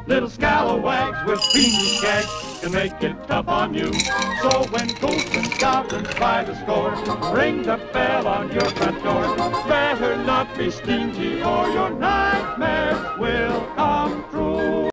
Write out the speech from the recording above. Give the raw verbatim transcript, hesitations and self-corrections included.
Little scalawags with beanie skags can make it tough on you. So when ghosts and goblins by the score ring the bell on your front door, better not be stingy or your nightmares will come true.